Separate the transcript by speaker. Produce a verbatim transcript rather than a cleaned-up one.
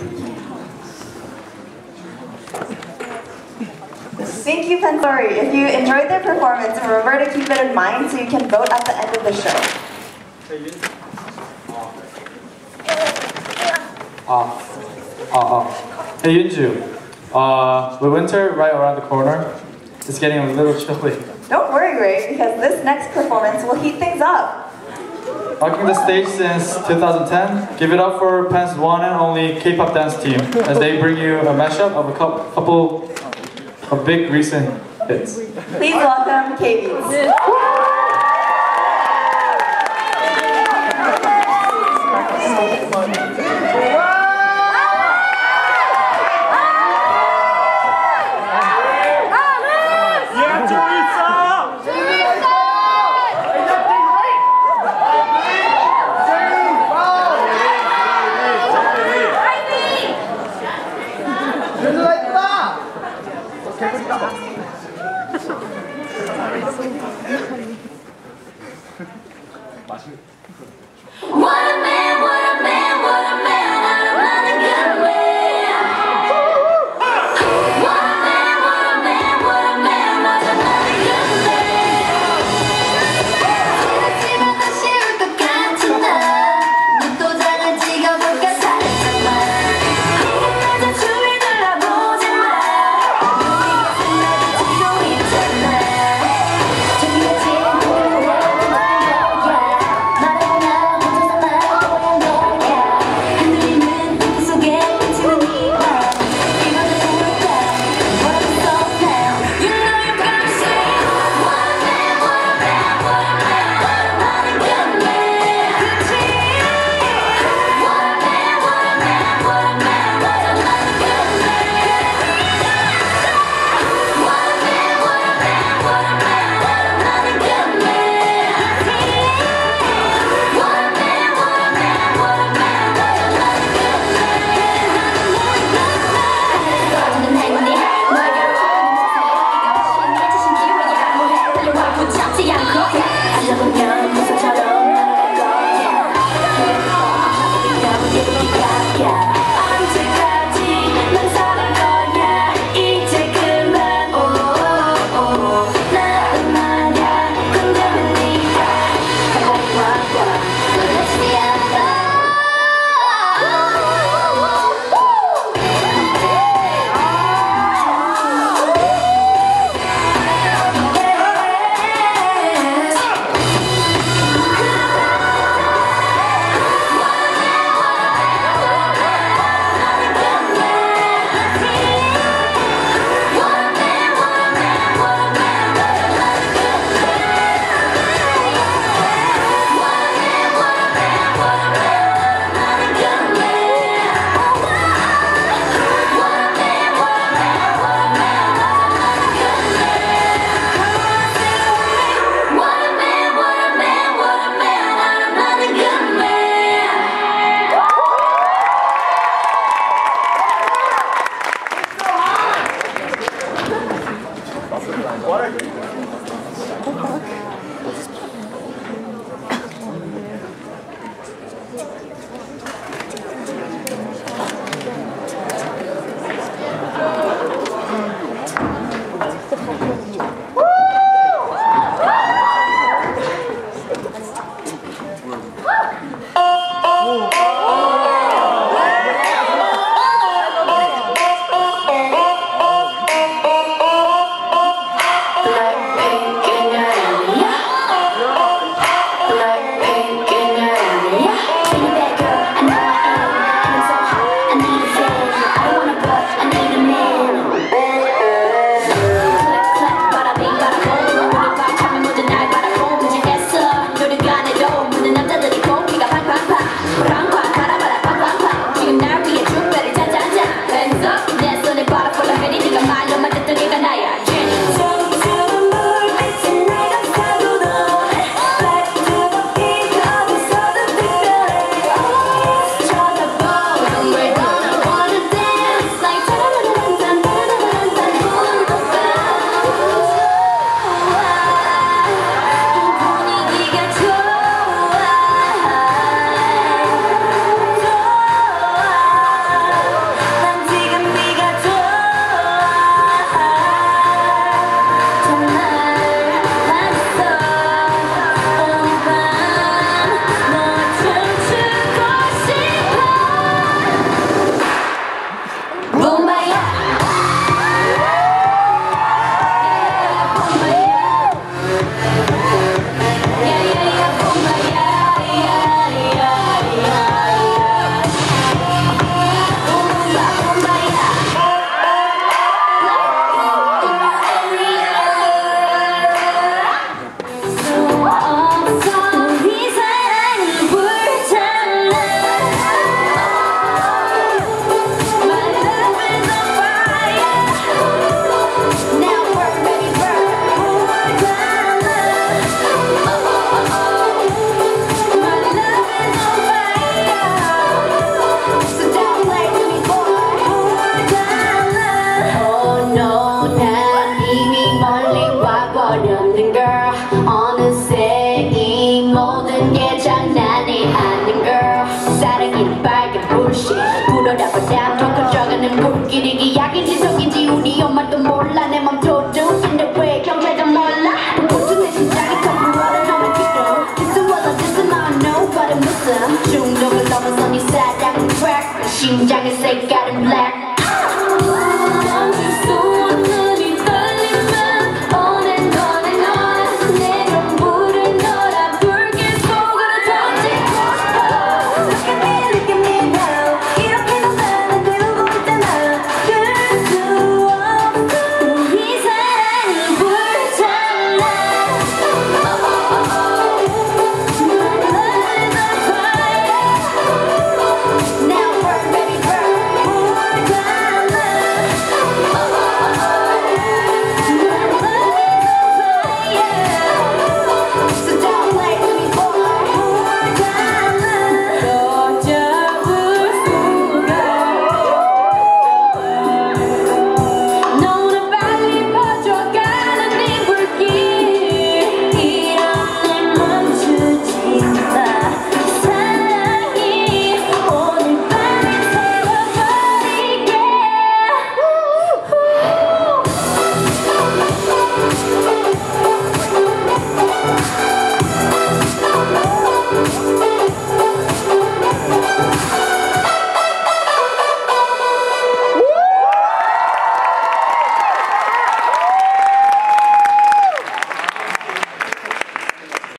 Speaker 1: Thank you, Pensori. If you enjoyed their performance, remember to keep it in mind so you can vote at the end of the show.
Speaker 2: Ah, ah, ah. Hey Yunju, uh, with winter right around the corner, it's getting a little chilly.
Speaker 1: Don't worry, Ray, because this next performance will heat things up.
Speaker 2: Rocking the stage since two thousand ten, give it up for Pen's one and only K-pop dance team as they bring you a mashup of a couple of big recent hits.
Speaker 1: Please welcome K Beats.
Speaker 3: Sorry. 불어라보다 더 커져가는 불길이 기약인지 속인지 우리 엄마도 몰라 내 맘 도둑인데 왜 경찰도 몰라 보통 내 심장이 더 부어라 너무 길어 This is what I this is my nobody 무슨 중독을 넘어선 이 사랑은 crack 심장의 색깔은 black